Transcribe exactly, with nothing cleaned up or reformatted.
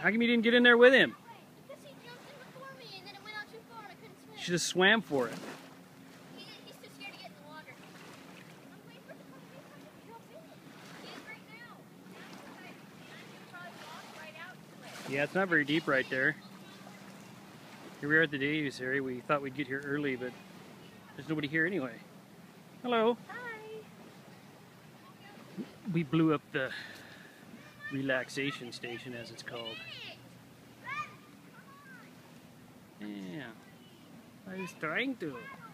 How come you didn't get in there with him? Because he jumped in before me and then it went out too far and I couldn't swim. You should have swam for it. He, he's too scared to get in the water. I'm waiting for the puppy to jump in. He is right now. Now he'll probably walk right out to it. Yeah, it's not very deep right there. Here we are at the Davies area. We thought we'd get here early, but there's nobody here anyway. Hello. Hi. We blew up the Relaxation Station, as it's called. Yeah. I was trying to.